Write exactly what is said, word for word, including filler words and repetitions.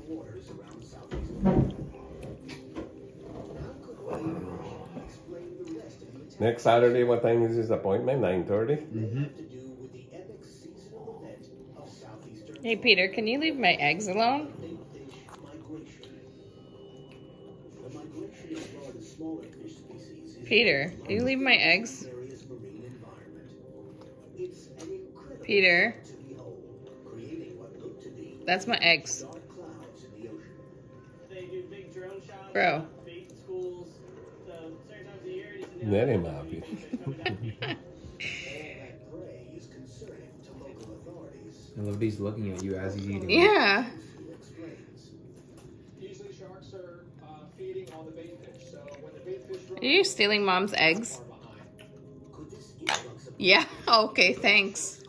Next Saturday, what time is his appointment? nine thirty? Mm-hmm. Hey, Peter, can you leave my eggs alone? Peter, can you leave my eggs? Peter. That's my eggs. Bro. That ain't happy. I love that he's looking at you as he's eating. Yeah. Are you stealing Mom's eggs? Yeah? Okay, thanks.